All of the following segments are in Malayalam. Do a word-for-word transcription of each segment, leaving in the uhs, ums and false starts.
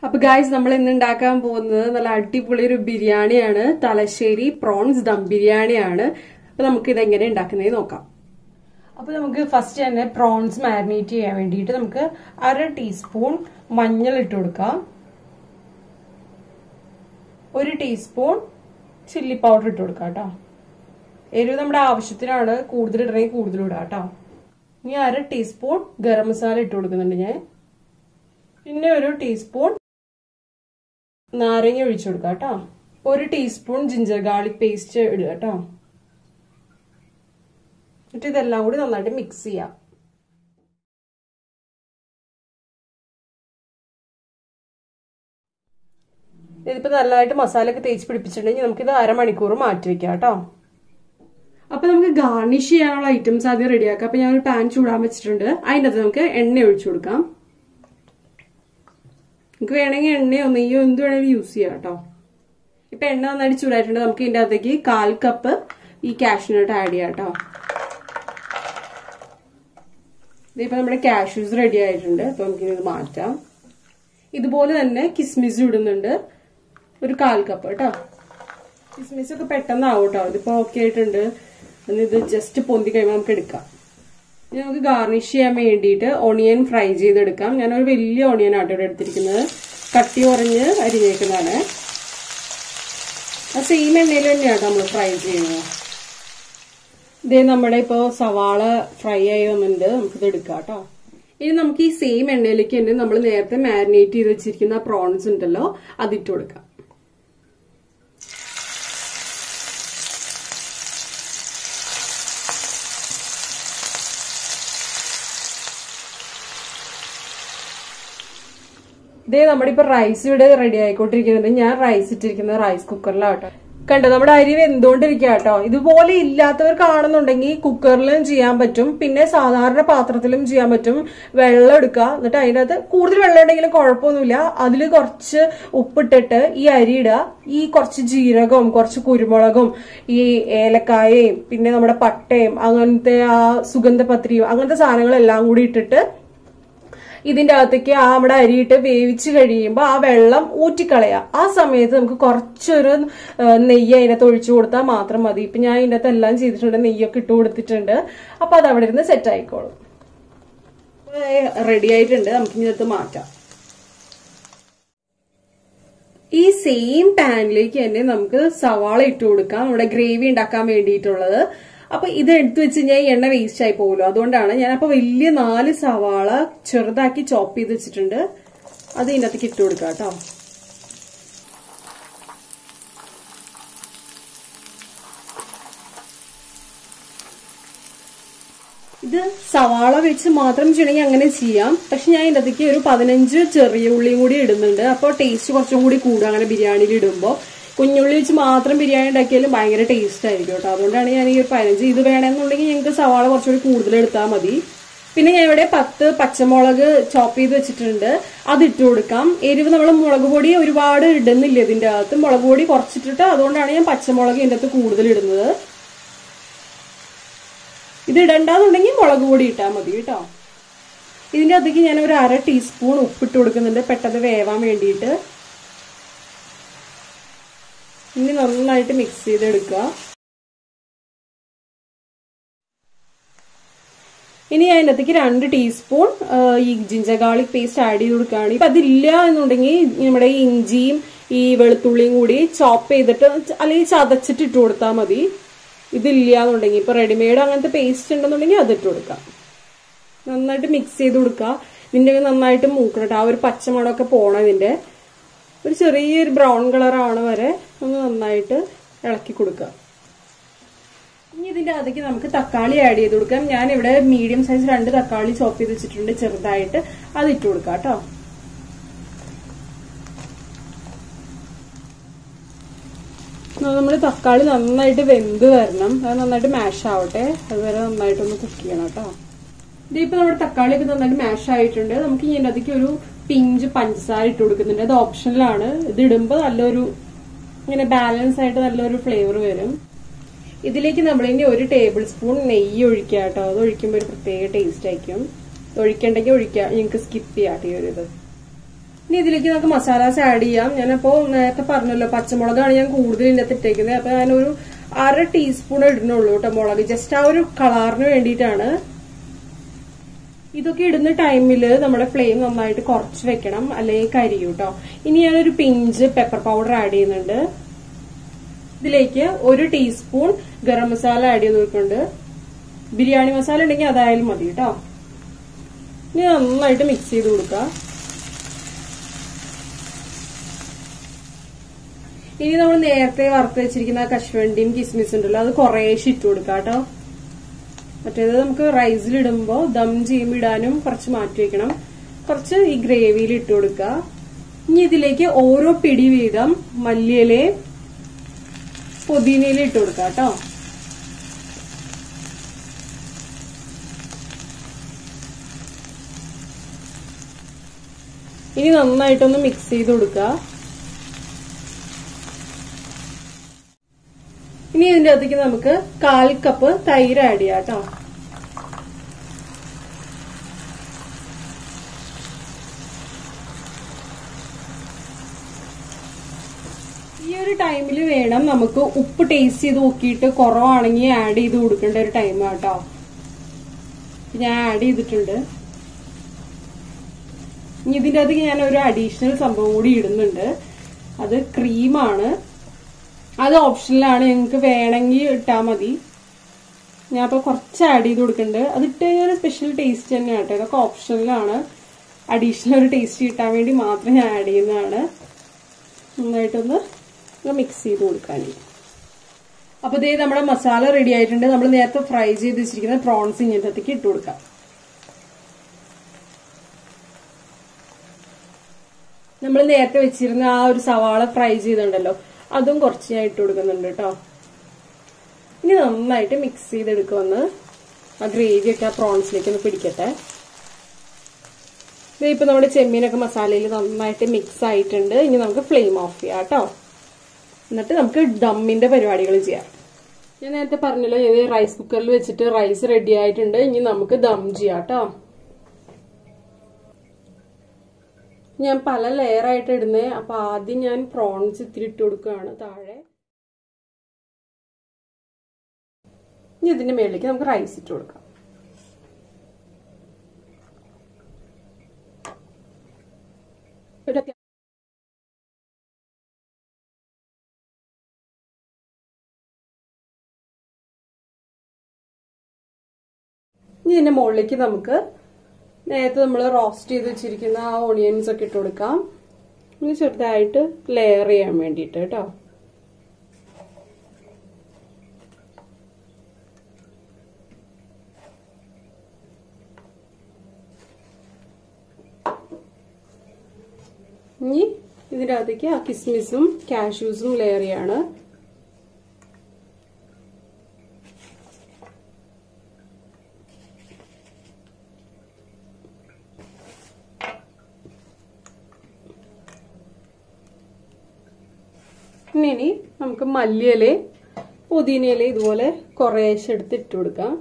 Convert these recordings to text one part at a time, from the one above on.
അപ്പൊ ഗായ്സ് നമ്മൾ ഇന്ന് ഉണ്ടാക്കാൻ പോകുന്നത് നല്ല അടിപൊളി ഒരു ബിരിയാണിയാണ്. തലശ്ശേരി പ്രോൺസ് ദം ബിരിയാണിയാണ്. അപ്പൊ നമുക്ക് ഇത് എങ്ങനെ ഉണ്ടാക്കുന്നത് നോക്കാം. അപ്പൊ നമുക്ക് ഫസ്റ്റ് തന്നെ പ്രോൺസ് മാരിനേറ്റ് ചെയ്യാൻ വേണ്ടിയിട്ട് നമുക്ക് അര ടീസ്പൂൺ മഞ്ഞൾ ഇട്ട് കൊടുക്കാം. ഒരു ടീസ്പൂൺ ചില്ലി പൗഡർ ഇട്ട് കൊടുക്കാം കേട്ടോ. എരിവ് നമ്മുടെ ആവശ്യത്തിനാണ്, കൂടുതൽ ഇടണമെങ്കിൽ കൂടുതൽ ഇടാം കേട്ടോ. ഇനി അര ടീസ്പൂൺ ഗരം മസാല ഇട്ട് കൊടുക്കുന്നുണ്ട് ഞാൻ. പിന്നെ ഒരു ടീസ്പൂൺ നാരങ്ങ ഒഴിച്ചു കൊടുക്കാം കേട്ടോ. ഒരു ടീസ്പൂൺ ജിഞ്ചർ ഗാർലിക് പേസ്റ്റ് ഇടുക കേട്ടോ. എന്നിട്ട് ഇതെല്ലാം കൂടി നന്നായിട്ട് മിക്സ് ചെയ്യാം. ഇതിപ്പോ നല്ലതായിട്ട് മസാല ഒക്കെ തേച്ച് പിടിപ്പിച്ചിട്ടുണ്ടെങ്കിൽ നമുക്കിത് അരമണിക്കൂർ മാറ്റി വെക്കാം കേട്ടോ. അപ്പൊ നമുക്ക് ഗാർണിഷ് ചെയ്യാനുള്ള ഐറ്റംസ് ആദ്യം റെഡിയാക്കാം. അപ്പൊ ഞാൻ ഒരു പാൻ ചൂടാൻ വെച്ചിട്ടുണ്ട്. അതിനകത്ത് നമുക്ക് എണ്ണ ഒഴിച്ചു കൊടുക്കാം. നമുക്ക് വേണമെങ്കിൽ എണ്ണയോ നെയ്യോ എന്ത് വേണമെങ്കിലും യൂസ് ചെയ്യാം കേട്ടോ. ഇപ്പൊ എണ്ണ നന്നായിട്ട് ചൂടായിട്ടുണ്ട്. നമുക്ക് ഇതിന്റെ അകത്തേക്ക് കാൽ കപ്പ് ഈ കാഷ്യൂനട്ട് ആഡ് ചെയ്യാം കേട്ടോ. ഇതിപ്പോ നമ്മുടെ കാഷ്യൂസ് റെഡി ആയിട്ടുണ്ട്. അപ്പൊ നമുക്കിനി ഇത് മാറ്റാം. ഇതുപോലെ തന്നെ കിസ്മിസ് ഇടുന്നുണ്ട്, ഒരു കാൽ കപ്പ് കേട്ടോ. കിസ്മിസ് ഒക്കെ പെട്ടെന്നാവും കേട്ടോ. ഇതിപ്പോ ഓക്കെ ആയിട്ടുണ്ട്. ഇത് ജസ്റ്റ് പൊന്തി കഴിയുമ്പോൾ നമുക്ക് എടുക്കാം. ഇനി നമുക്ക് ഗാർണിഷ് ചെയ്യാൻ വേണ്ടിയിട്ട് ഓണിയൻ ഫ്രൈ ചെയ്തെടുക്കാം. ഞാനൊരു വലിയ ഓണിയൻ ആട്ടോ ഇവിടെ എടുത്തിരിക്കുന്നത്. കട്ടി കുറഞ്ഞ് അരിഞ്ഞേക്കുന്നതാണ്. ആ സെയിം എണ്ണയിൽ തന്നെയാട്ടോ നമ്മൾ ഫ്രൈ ചെയ്യുന്നത്. ഇതേ നമ്മുടെ ഇപ്പോൾ സവാള ഫ്രൈ ആയി വന്നിട്ടുണ്ട്. നമുക്കിത് എടുക്കാം കേട്ടോ. ഇനി നമുക്ക് ഈ സെയിം എണ്ണയിലേക്ക് തന്നെ നമ്മൾ നേരത്തെ മാരിനേറ്റ് ചെയ്ത് വെച്ചിരിക്കുന്ന പ്രോൺസ് ഉണ്ടല്ലോ, അതിട്ട് കൊടുക്കാം. ഇതേ നമ്മുടെ ഇപ്പൊ റൈസ് ഇവിടെ റെഡി ആയിക്കൊണ്ടിരിക്കുന്നുണ്ട്. ഞാൻ റൈസ് ഇട്ടിരിക്കുന്നത് റൈസ് കുക്കറിലാട്ടോ. കണ്ടോ, നമ്മുടെ അരി വെന്തുകൊണ്ടിരിക്കുക കേട്ടോ. ഇതുപോലെ ഇല്ലാത്തവർ കാണുന്നുണ്ടെങ്കിൽ കുക്കറിലും ചെയ്യാൻ പറ്റും, പിന്നെ സാധാരണ പാത്രത്തിലും ചെയ്യാൻ പറ്റും. വെള്ളം എടുക്കുക, എന്നിട്ട് അതിനകത്ത് കൂടുതൽ വെള്ളം ഉണ്ടെങ്കിലും കുഴപ്പമൊന്നുമില്ല. അതിൽ കുറച്ച് ഉപ്പിട്ടിട്ട് ഈ അരി ഇടുക. ഈ കുറച്ച് ജീരകവും കുറച്ച് കുരുമുളകും ഈ ഏലക്കായയും പിന്നെ നമ്മുടെ പട്ടയും അങ്ങനത്തെ ആ സുഗന്ധപത്രിയും അങ്ങനത്തെ സാധനങ്ങളെല്ലാം കൂടി ഇട്ടിട്ട് ഇതിന്റെ അകത്തേക്ക് ആ നമ്മുടെ അരിയിട്ട് വേവിച്ച് കഴിയുമ്പോൾ ആ വെള്ളം ഊറ്റിക്കളയാം. ആ സമയത്ത് നമുക്ക് കുറച്ചൊരു നെയ്യ് അതിനകത്ത് ഒഴിച്ചു കൊടുത്താൽ മാത്രം മതി. ഇപ്പൊ ഞാൻ ഇതിന്റെ അകത്ത് എല്ലാം ചെയ്തിട്ടുണ്ട്, നെയ്യൊക്കെ ഇട്ട് കൊടുത്തിട്ടുണ്ട്. അപ്പൊ അത് അവിടെ ഇരുന്ന് സെറ്റ് ആയിക്കോളും. റെഡി ആയിട്ടുണ്ട്. നമുക്ക് ഇതിനകത്ത് മാറ്റാം. ഈ സെയിം പാനിലേക്ക് തന്നെ നമുക്ക് സവാള ഇട്ട് കൊടുക്കാം, നമ്മുടെ ഗ്രേവി ഉണ്ടാക്കാൻ വേണ്ടിയിട്ടുള്ളത്. അപ്പൊ ഇത് എടുത്തു വെച്ച് കഴിഞ്ഞാൽ എണ്ണ വേസ്റ്റ് ആയി പോകുമല്ലോ, അതുകൊണ്ടാണ് ഞാൻ അപ്പൊ വലിയ നാല് സവാള ചെറുതാക്കി ചോപ്പ് ചെയ്ത് വെച്ചിട്ടുണ്ട്. അത് ഇതിനകത്തേക്ക് ഇട്ട് കൊടുക്കാം കേട്ടോ. ഇത് സവാള വെച്ച് മാത്രം ചെയ്യണമെങ്കിൽ അങ്ങനെ ചെയ്യാം. പക്ഷെ ഞാൻ ഇതിനകത്തേക്ക് ഒരു പതിനഞ്ച് ചെറിയ ഉള്ളിയും കൂടി ഇടുന്നുണ്ട്. അപ്പോൾ ടേസ്റ്റ് കുറച്ചും കൂടി കൂടും അങ്ങനെ ബിരിയാണിയിൽ ഇടുമ്പോൾ. കുഞ്ഞുള്ളി വെച്ച് മാത്രം ബിരിയാണി ഉണ്ടാക്കിയാലും ഭയങ്കര ടേസ്റ്റ് ആയിരിക്കും കേട്ടോ. അതുകൊണ്ടാണ് ഞാൻ ഈ ഒരു പതിനഞ്ച്. ഇത് വേണമെന്നുണ്ടെങ്കിൽ ഞങ്ങൾക്ക് സവാള കുറച്ചുകൂടി കൂടുതൽ എടുത്താൽ മതി. പിന്നെ ഞാൻ ഇവിടെ പത്ത് പച്ചമുളക് ചോപ്പ് ചെയ്ത് വെച്ചിട്ടുണ്ട്, അത് ഇട്ട് കൊടുക്കാം. എരിവ് നമ്മൾ മുളക് പൊടി ഒരുപാട് ഇടുന്നില്ല ഇതിന്റെ അകത്ത്, മുളക് പൊടി കുറച്ചിട്ടിട്ട്, അതുകൊണ്ടാണ് ഞാൻ പച്ചമുളക് ഇതിന്റെ അകത്ത് കൂടുതൽ ഇടുന്നത്. ഇത് ഇടണ്ടെന്നുണ്ടെങ്കിൽ മുളക് പൊടി ഇട്ടാൽ മതി കേട്ടോ. ഇതിന്റെ അകത്തേക്ക് ഞാൻ ഒരു അര ടീസ്പൂൺ ഉപ്പിട്ട് കൊടുക്കുന്നുണ്ട്, പെട്ടെന്ന് വേവാൻ വേണ്ടിയിട്ട്. ഇനി നന്നായിട്ട് മിക്സ് ചെയ്തെടുക്കുക. ഇനി അതിനകത്തേക്ക് രണ്ട് ടീസ്പൂൺ ഈ ജിഞ്ചർ ഗാർലിക് പേസ്റ്റ് ആഡ് ചെയ്ത് കൊടുക്കുകയാണ്. ഇപ്പൊ അതില്ല എന്നുണ്ടെങ്കിൽ നമ്മുടെ ഈ ഇഞ്ചിയും ഈ വെളുത്തുള്ളിയും കൂടി ചോപ്പ് ചെയ്തിട്ട് അല്ലെങ്കിൽ ചതച്ചിട്ട് ഇട്ട് കൊടുത്താൽ മതി. ഇതില്ല എന്നുണ്ടെങ്കിൽ ഇപ്പൊ റെഡിമെയ്ഡ് അങ്ങനത്തെ പേസ്റ്റ് ഉണ്ടെന്നുണ്ടെങ്കിൽ അതിട്ട് കൊടുക്കാം. നന്നായിട്ട് മിക്സ് ചെയ്ത് കൊടുക്കുക. ഇതിന്റെ നന്നായിട്ട് മൂക്കണം. ആ ഒരു പച്ചമണമൊക്കെ പോണം. ഇതിന്റെ ഒരു ചെറിയൊരു ബ്രൗൺ കളർ ആവണ വരെ ഒന്ന് നന്നായിട്ട് ഇളക്കി കൊടുക്കുക. ഇനി ഇതിന്റെ അകത്തേക്ക് നമുക്ക് തക്കാളി ആഡ് ചെയ്ത് കൊടുക്കാം. ഞാൻ ഇവിടെ മീഡിയം സൈസ് രണ്ട് തക്കാളി ചോപ്പ് ചെയ്ത് വെച്ചിട്ടുണ്ട് ചെറുതായിട്ട്, അത് ഇട്ട് കൊടുക്കാം കേട്ടോ. നമ്മുടെ തക്കാളി നന്നായിട്ട് വെന്ത് വരണം, അത് നന്നായിട്ട് മാഷ് ആവട്ടെ. അതുവരെ നന്നായിട്ടൊന്ന് കുക്ക് ചെയ്യണം കേട്ടോ. ഇതിപ്പോ നമ്മുടെ തക്കാളിയൊക്കെ നന്നായിട്ട് മാഷ് ആയിട്ടുണ്ട്. നമുക്ക് ഇതിന്റെ അകത്തേക്ക് ഒരു പിഞ്ച് പഞ്ചസാര ഇട്ട് കൊടുക്കുന്നുണ്ട്. അത് ഓപ്ഷനിലാണ്. ഇത് ഇടുമ്പോൾ നല്ലൊരു ഇങ്ങനെ ബാലൻസ് ആയിട്ട് നല്ലൊരു ഫ്ലേവർ വരും. ഇതിലേക്ക് നമ്മൾ ഇനി ഒരു ടേബിൾ സ്പൂൺ നെയ്യ് ഒഴിക്കുക കേട്ടോ. അത് ഒഴിക്കുമ്പോൾ ഒരു പ്രത്യേക ടേസ്റ്റ് ആയിരിക്കും. ഒഴിക്കണ്ടെങ്കിൽ ഒഴിക്കാം, നിങ്ങൾക്ക് സ്കിപ്പ് ചെയ്യാം ഈ ഒരു ഇത്. ഇനി ഇതിലേക്ക് നമുക്ക് മസാലാസ് ആഡ് ചെയ്യാം. ഞാനപ്പോ നേരത്തെ പറഞ്ഞല്ലോ പച്ചമുളകാണ് ഞാൻ കൂടുതൽ ഇതിനകത്ത് ഇട്ടേക്കുന്നത്. അപ്പൊ ഞാനൊരു അര ടീസ്പൂൺ ഇടുന്നുള്ളൂ കേട്ടോ മുളക്, ജസ്റ്റ് ആ ഒരു കളറിന് വേണ്ടിയിട്ടാണ്. ഇതൊക്കെ ഇടുന്ന ടൈമിൽ നമ്മുടെ ഫ്ലെയിം നന്നായിട്ട് കുറച്ച് വെക്കണം, അല്ലെങ്കിൽ കരിയും കേട്ടോ. ഇനി ഞാനൊരു പിഞ്ച് പെപ്പർ പൗഡർ ആഡ് ചെയ്യുന്നുണ്ട്. ഇതിലേക്ക് ഒരു ടീസ്പൂൺ ഗരം മസാല ആഡ് ചെയ്ത് കൊടുക്കുന്നുണ്ട്. ബിരിയാണി മസാല ഉണ്ടെങ്കിൽ അതായാലും മതി കേട്ടോ. ഇനി നന്നായിട്ട് മിക്സ് ചെയ്ത് കൊടുക്കുക. ഇനി നമ്മൾ നേരത്തെ വറുത്ത് വെച്ചിരിക്കുന്ന കശുവണ്ടിയും കിസ്മിസ് ഉണ്ടല്ലോ, അത് കുറേശ്ശെ ഇട്ട് കൊടുക്കാം കേട്ടോ. മറ്റേത് നമുക്ക് റൈസിലിടുമ്പോ ദം ചെയ്യുമ്പോൾ ഇടാനും കുറച്ച് മാറ്റി വെക്കണം. കുറച്ച് ഈ ഗ്രേവിയിൽ ഇട്ട് കൊടുക്കുക. ഇനി ഇതിലേക്ക് ഓരോ പിടി വീതം മല്ലിയിലയും പുതിനയിലും ഇട്ട് കൊടുക്കുക കേട്ടോ. ഇനി നന്നായിട്ടൊന്ന് മിക്സ് ചെയ്ത് കൊടുക്കുക. ഇനി ഇതിന്റെ അകത്തേക്ക് നമുക്ക് കാൽ കപ്പ് തൈര് ആഡ് ചെയ്യാം കേട്ടോ. ഈ ഒരു ടൈമിൽ വേണം നമുക്ക് ഉപ്പ് ടേസ്റ്റ് ചെയ്ത് നോക്കിയിട്ട് കുറവാണെങ്കിൽ ആഡ് ചെയ്ത് കൊടുക്കേണ്ട ഒരു ടൈം കേട്ടോ. ഞാൻ ആഡ് ചെയ്തിട്ടുണ്ട്. ഇനി ഇതിന്റെ അകത്തേക്ക് ഞാൻ ഒരു അഡീഷണൽ സംഭവം കൂടി ഇടുന്നുണ്ട്. അത് ക്രീമാണ്. അത് ഓപ്ഷനിലാണ്, നിങ്ങൾക്ക് വേണമെങ്കിൽ ഇട്ടാൽ മതി. ഞാൻ അപ്പൊ കുറച്ച് ആഡ് ചെയ്ത് കൊടുക്കുന്നുണ്ട്. അത് ഇട്ട് കഴിഞ്ഞാൽ ഒരു സ്പെഷ്യൽ ടേസ്റ്റ് തന്നെയാണ് കേട്ടോ. ഇതൊക്കെ ഓപ്ഷനിലാണ്, അഡീഷണൽ ഒരു ടേസ്റ്റ് കിട്ടാൻ വേണ്ടി മാത്രം ഞാൻ ആഡ് ചെയ്യുന്നതാണ്. നന്നായിട്ടൊന്ന് മിക്സ് ചെയ്ത് കൊടുക്കാൻ. അപ്പൊ ഇതേ നമ്മുടെ മസാല റെഡി ആയിട്ടുണ്ട്. നമ്മൾ നേരത്തെ ഫ്രൈ ചെയ്ത് വെച്ചിരിക്കുന്ന പ്രോൺസ് ഇങ്ങനത്തേക്ക് ഇട്ട് കൊടുക്കാം. നമ്മൾ നേരത്തെ വെച്ചിരുന്ന ആ ഒരു സവാള ഫ്രൈ ചെയ്തിട്ടുണ്ടല്ലോ, അതും കുറച്ച് ഞാൻ ഇട്ട് കൊടുക്കുന്നുണ്ട് കേട്ടോ. ഇനി നന്നായിട്ട് മിക്സ് ചെയ്തെടുക്കുമെന്ന് ആ ഗ്രേവി ഒക്കെ ആ പ്രോൺസിലേക്ക് ഒന്ന് പിടിക്കട്ടെ. ഇപ്പൊ നമ്മുടെ ചെമ്മീനൊക്കെ മസാലയിൽ നന്നായിട്ട് മിക്സ് ആയിട്ടുണ്ട്. ഇനി നമുക്ക് ഫ്ലെയിം ഓഫ് ചെയ്യാം കേട്ടോ. എന്നിട്ട് നമുക്ക് ദമ്മിന്റെ പരിപാടികൾ ചെയ്യാം. ഞാൻ നേരത്തെ പറഞ്ഞല്ലോ, ഇത് റൈസ് കുക്കറിൽ വെച്ചിട്ട് റൈസ് റെഡി ആയിട്ടുണ്ട്. ഇനി നമുക്ക് ദം ചെയ്യാം കേട്ടോ. ഞാൻ പല ലെയർ ആയിട്ട് ഇടുന്നേ. അപ്പൊ ആദ്യം ഞാൻ പ്രോൺസ് ഇത്തിരി ഇട്ട് കൊടുക്കുകയാണ് താഴെ. ഇനി ഇതിന്റെ മേളിലേക്ക് നമുക്ക് റൈസ് ഇട്ട് കൊടുക്കാം. ഇനി ഇതിന്റെ മുകളിലേക്ക് നമുക്ക് നേരത്തെ നമ്മൾ റോസ്റ്റ് ചെയ്ത് വെച്ചിരിക്കുന്ന ആ ഓണിയൻസ് ഒക്കെ ഇട്ട് കൊടുക്കാം. ഇനി ചെറുതായിട്ട് ലെയർ ചെയ്യാൻ വേണ്ടിയിട്ട് കേട്ടോ. ഇനി ഇതിൻ്റെ അകത്തേക്ക് ആ കിസ്മിസും കാഷ്യൂസും ലെയർ ചെയ്യാണ്. ഇനി നമുക്ക് മല്ലിയില പുതിനയില ഇതുപോലെ കുറേശ്ശെ എടുത്ത് ഇട്ട് കൊടുക്കാം.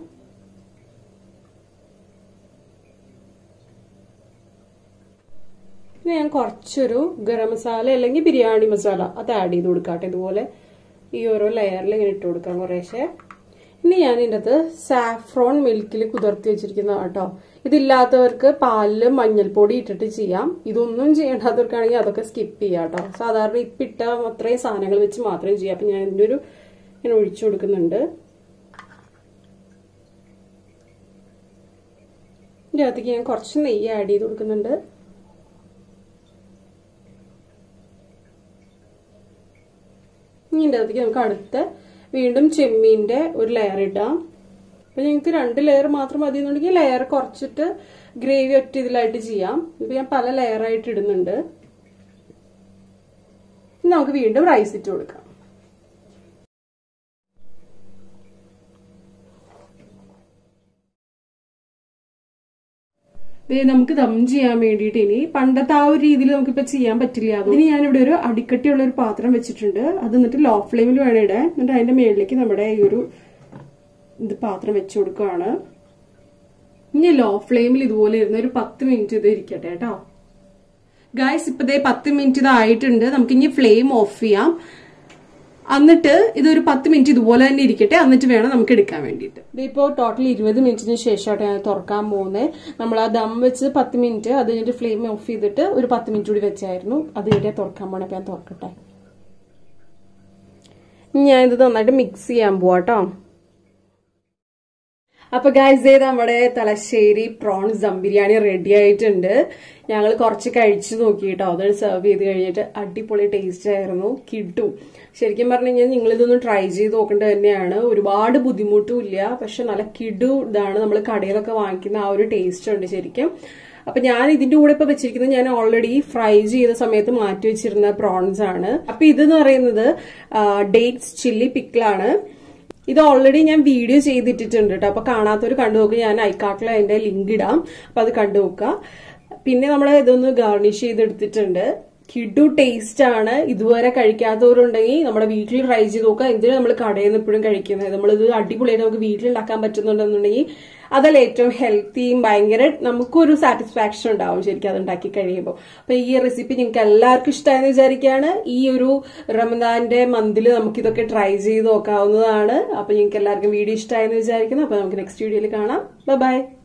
പിന്നെ ഞാൻ കുറച്ചൊരു ഗരം മസാല അല്ലെങ്കിൽ ബിരിയാണി മസാല അത് ആഡ് ചെയ്ത് കൊടുക്കാട്ടെ. ഇതുപോലെ ഈ ഓരോ ലെയറിൽ ഇങ്ങനെ ഇട്ട് കൊടുക്കാം കുറേശ്ശെ. ഇനി ഞാൻ ഇതിൻ്റെ അകത്ത് സാഫ്രോൺ മിൽക്കിൽ കുതിർത്തി വെച്ചിരിക്കുന്ന കേട്ടോ. ഇതില്ലാത്തവർക്ക് പാലില് മഞ്ഞൾപ്പൊടി ഇട്ടിട്ട് ചെയ്യാം. ഇതൊന്നും ചെയ്യേണ്ടാത്തവർക്കാണെങ്കിൽ അതൊക്കെ സ്കിപ്പ് ചെയ്യാം കേട്ടോ. സാധാരണ ഇപ്പിട്ട അത്രയും സാധനങ്ങൾ വെച്ച് മാത്രമേ ചെയ്യാം. അപ്പൊ ഞാൻ ഇതിൻ്റെ ഒരു ഞാൻ ഒഴിച്ചു കൊടുക്കുന്നുണ്ട്. ഇതിൻ്റെ അകത്തേക്ക് ഞാൻ കുറച്ച് നെയ്യ് ആഡ് ചെയ്ത് കൊടുക്കുന്നുണ്ട്. ഇനി ഇതിൻ്റെ അകത്തേക്ക് നമുക്ക് അടുത്ത വീണ്ടും ചെമ്മീന്റെ ഒരു ലെയർ ഇടാം. അപ്പൊ ഞങ്ങൾക്ക് രണ്ട് ലെയർ മാത്രം മതി എന്നുണ്ടെങ്കിൽ ലെയർ കുറച്ചിട്ട് ഗ്രേവി ഒറ്റ ഇതിലായിട്ട് ചെയ്യാം. ഇപ്പൊ ഞാൻ പല ലെയർ ആയിട്ട് ഇടുന്നുണ്ട്. നമുക്ക് വീണ്ടും റൈസ് ഇട്ട് കൊടുക്കാം. നമുക്ക് ദം ചെയ്യാൻ വേണ്ടിയിട്ട് ഇനി പണ്ടത്തെ ആ ഒരു രീതിയിൽ നമുക്കിപ്പോ ചെയ്യാൻ പറ്റില്ല. അതിന് ഞാനിവിടെ ഒരു അടിക്കട്ടിയുള്ള ഒരു പാത്രം വെച്ചിട്ടുണ്ട്. അത് എന്നിട്ട് ലോ ഫ്ലെയിമിൽ വേണം ഇടാൻ. എന്നിട്ട് അതിന്റെ മേളിലേക്ക് നമ്മുടെ ഈ ഒരു ഇത് പാത്രം വെച്ചു കൊടുക്കുകയാണ്. ഇനി ലോ ഫ്ലെയിമിൽ ഇതുപോലെ ഇരുന്ന് ഒരു പത്ത് മിനിറ്റ് ഇത് ഇരിക്കട്ടെ കേട്ടോ. ഗൈസ് ഇപ്പൊ ദേ പത്ത് മിനിറ്റ് ഇതായിട്ടുണ്ട്. നമുക്ക് ഇനി ഫ്ലെയിം ഓഫ് ചെയ്യാം. എന്നിട്ട് ഇതൊരു പത്ത് മിനിറ്റ് ഇതുപോലെ തന്നെ ഇരിക്കട്ടെ, എന്നിട്ട് വേണം നമുക്ക് എടുക്കാൻ വേണ്ടിയിട്ട്. ഇതിപ്പോ ടോട്ടൽ ഇരുപത് മിനിറ്റിന് ശേഷമായിട്ട് ഞാൻ തുറക്കാൻ പോകുന്നത്. നമ്മൾ ആ ദം വെച്ച് പത്ത് മിനിറ്റ്, അത് കഴിഞ്ഞിട്ട് ഫ്ലെയിം ഓഫ് ചെയ്തിട്ട് ഒരു പത്ത് മിനിറ്റ് കൂടി വെച്ചായിരുന്നു. അത് കഴിഞ്ഞാൽ തുറക്കാൻ പോണേ. അപ്പൊ ഞാൻ തുറക്കട്ടെ. ഞാൻ ഇത് നന്നായിട്ട് മിക്സ് ചെയ്യാൻ പോവാട്ടോ. അപ്പൊ ഗൈസ് ദേ നമ്മുടെ തലശ്ശേരി പ്രോൺസ് ദം ബിരിയാണി റെഡി ആയിട്ടുണ്ട്. ഞങ്ങൾ കുറച്ച് കഴിച്ചു നോക്കി കേട്ടോ. അത് സെർവ് ചെയ്ത് കഴിഞ്ഞിട്ട് അടിപൊളി ടേസ്റ്റ് ആയിരുന്നു. കിട്ടും. ശരിക്കും പറഞ്ഞു കഴിഞ്ഞാൽ നിങ്ങൾ ഇതൊന്ന് ട്രൈ ചെയ്ത് നോക്കേണ്ടത് തന്നെയാണ്. ഒരുപാട് ബുദ്ധിമുട്ടും ഇല്ല, പക്ഷെ നല്ല കിടു ഇതാണ്. നമ്മൾ കടയിലൊക്കെ വാങ്ങിക്കുന്ന ആ ഒരു ടേസ്റ്റ് ഉണ്ട് ശരിക്കും. അപ്പൊ ഞാൻ ഇതിന്റെ കൂടെ ഇപ്പൊ വെച്ചിരിക്കുന്നത് ഞാൻ ഓൾറെഡി ഫ്രൈ ചെയ്ത സമയത്ത് മാറ്റി വെച്ചിരുന്ന പ്രോൺസ് ആണ്. അപ്പൊ ഇതെന്ന് പറയുന്നത് ഡേറ്റ്സ് ചില്ലി പിക്കിളാണ്. ഇത് ഓൾറെഡി ഞാൻ വീഡിയോ ചെയ്തിട്ടിട്ടുണ്ട് കേട്ടോ. അപ്പൊ കാണാത്തവർ കണ്ടു നോക്കുക. ഞാൻ ഐക്കാർട്ടിൽ അതിന്റെ ലിങ്ക് ഇടാം. അപ്പൊ അത് കണ്ടു നോക്കുക. പിന്നെ നമ്മൾ ഇതൊന്ന് ഗാർണിഷ് ചെയ്തെടുത്തിട്ടുണ്ട്. കിഡു ടേസ്റ്റ് ആണ്. ഇതുവരെ കഴിക്കാത്തവരുണ്ടെങ്കിൽ നമ്മുടെ വീട്ടിൽ ട്രൈ ചെയ്ത് നോക്കുക. എന്തിനാണ് നമ്മൾ കടയിൽ നിന്ന് എപ്പോഴും കഴിക്കുന്നത്? നമ്മളിത് അടിപൊളിയായിട്ട് നമുക്ക് വീട്ടിലുണ്ടാക്കാൻ പറ്റുന്നുണ്ടെന്നുണ്ടെങ്കിൽ അതല്ല ഏറ്റവും ഹെൽത്തിയും ഭയങ്കര നമുക്കൊരു സാറ്റിസ്ഫാക്ഷൻ ഉണ്ടാവും ശരിക്കും അത് ഉണ്ടാക്കി കഴിയുമ്പോൾ. അപ്പൊ ഈ റെസിപ്പി നിങ്ങൾക്ക് എല്ലാവർക്കും ഇഷ്ടമായെന്ന് വിചാരിക്കുകയാണ്. ഈ ഒരു റമദാന്റെ മന്തിൽ നമുക്ക് ഇതൊക്കെ ട്രൈ ചെയ്ത് നോക്കാവുന്നതാണ്. അപ്പൊ നിങ്ങൾക്ക് എല്ലാവർക്കും വീഡിയോ ഇഷ്ടമായെന്ന് വിചാരിക്കുന്നു. അപ്പൊ നമുക്ക് നെക്സ്റ്റ് വീഡിയോയിൽ കാണാം. Bye by.